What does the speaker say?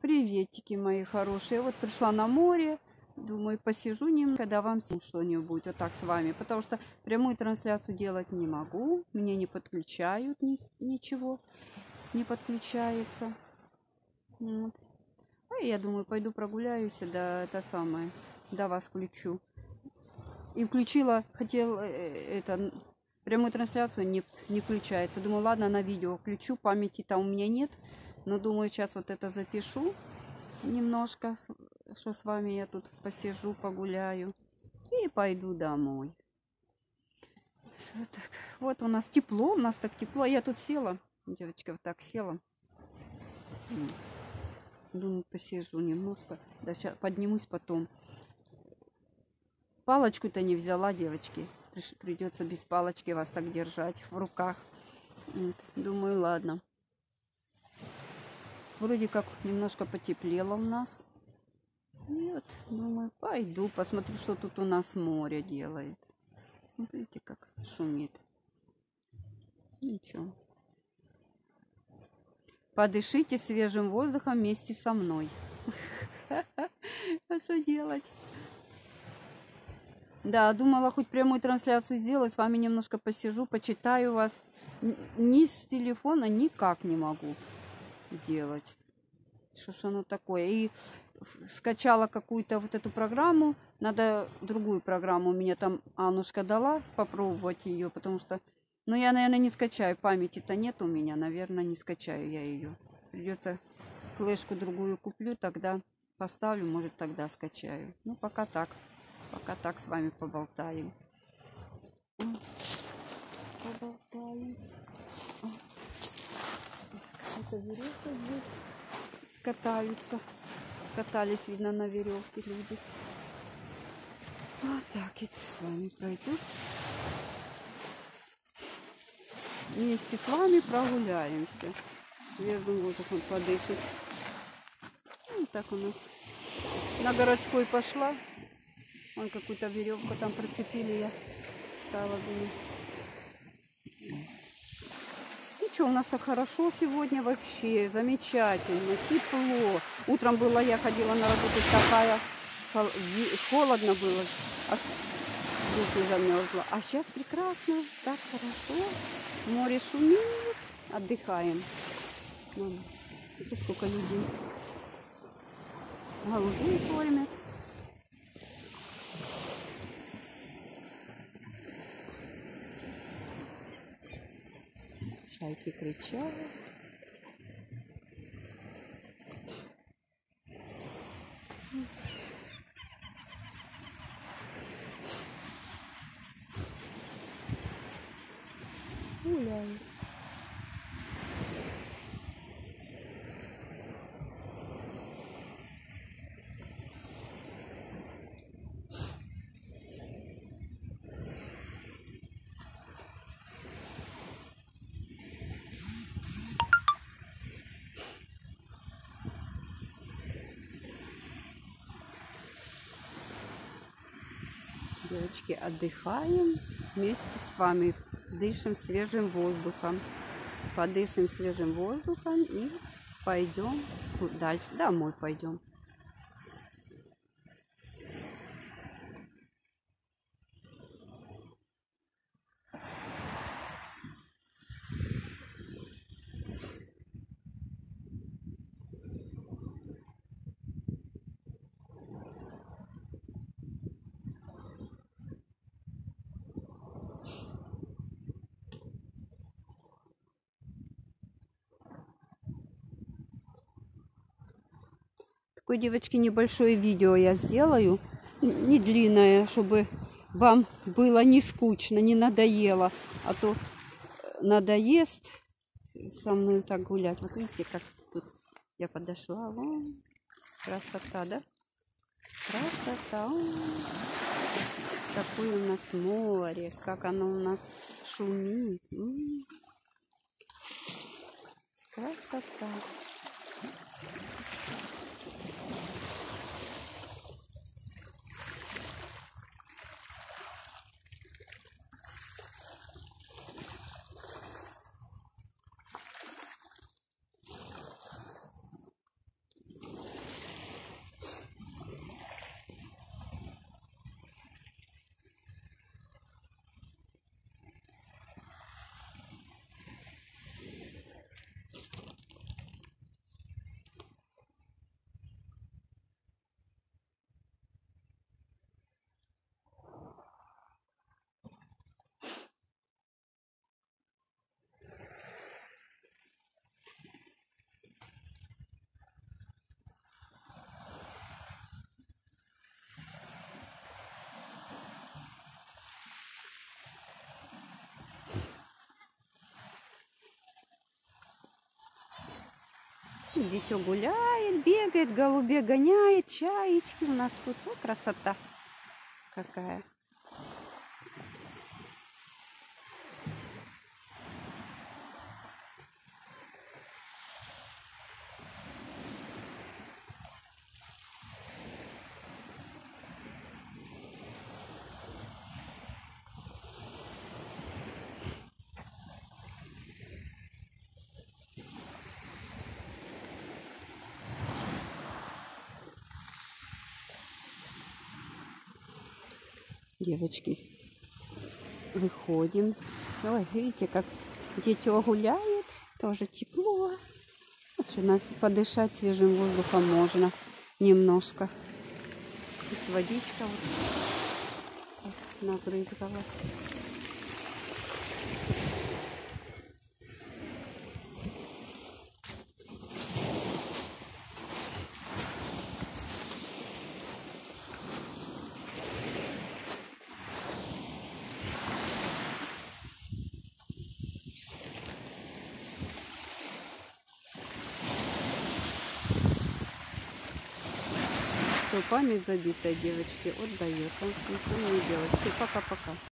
Приветики, мои хорошие. Вот пришла на море. Думаю, посижу немного, когда вам что-нибудь вот так с вами. Потому что прямую трансляцию делать не могу. Мне не подключают ничего. Не подключается. Вот. А я думаю, пойду прогуляюсь, да это самое. Да вас включу. И включила, хотел это прямую трансляцию, не включается. Думаю, ладно, на видео включу. Памяти там у меня нет. Но думаю, сейчас вот это запишу немножко, что с вами я тут посижу, погуляю и пойду домой. Вот, так. Вот у нас тепло, у нас так тепло. Я тут села, девочка, вот так села. Думаю, посижу немножко. Да, сейчас поднимусь потом. Палочку-то не взяла, девочки. Придется без палочки вас так держать в руках. Вот. Думаю, ладно. Вроде как немножко потеплело у нас. И вот, думаю, пойду посмотрю, что тут у нас море делает. Вот видите, как шумит. Ничего. Подышите свежим воздухом вместе со мной. А что делать? Да, думала хоть прямую трансляцию сделать, с вами немножко посижу, почитаю вас. Ни с телефона никак не могу делать. Что ж оно такое? И скачала какую-то вот эту программу. Надо другую программу. Мне там Аннушка дала попробовать ее, потому что... Ну, я, наверное, не скачаю. Памяти-то нет у меня. Наверное, не скачаю я ее. Придется флешку другую куплю, тогда поставлю, может, тогда скачаю. Ну, пока так. Пока так с вами поболтаем. Поболтаем. Это веревка здесь. Катаются. Катались, видно, на веревке люди. Вот так и с вами пройду. Вместе с вами прогуляемся. Свежим воздухом подышит. Вот так у нас. На городской пошла. Вон какую-то веревку там прицепили. Я стала думать. Ничего, у нас так хорошо сегодня вообще. Замечательно. Тепло. Утром было, я ходила на работу, такая холодно было. Руки замерзла. А сейчас прекрасно. Так хорошо. Море шумит. Отдыхаем. Смотрите, сколько людей. Голубей кормят. Чайки кричат. Гуляют. Девочки, отдыхаем вместе с вами, дышим свежим воздухом, подышим свежим воздухом и пойдем дальше, домой пойдем. Такое, девочки, небольшое видео я сделаю, не длинное, чтобы вам было не скучно, не надоело, а то надоест со мной так гулять. Вот видите, как тут я подошла, вон, красота, да? Красота, какое у нас море, как оно у нас шумит. Красота. Дитё гуляет, бегает, голубей гоняет, чаечки у нас тут. Вот красота какая. Девочки, выходим. Ой, видите, как дитё гуляет. Тоже тепло. У нас подышать свежим воздухом можно немножко. Тут водичка вот набрызгала. Все, память забитая, девочки, отдает. Он ничего не делает. Все, пока-пока.